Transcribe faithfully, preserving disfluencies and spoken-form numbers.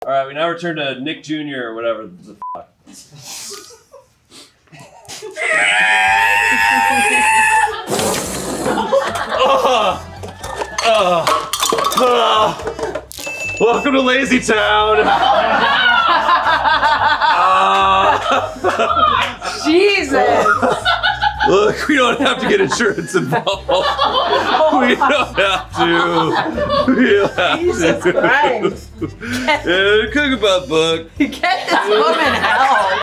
All right, we now return to Nick Junior or whatever the fuck. oh, oh, oh. Welcome to Lazy Town. uh, Jesus. Look, we don't have to get insurance involved. We don't have to. We don't have Jesus to. Christ. Yeah, cook about book. Get this woman help.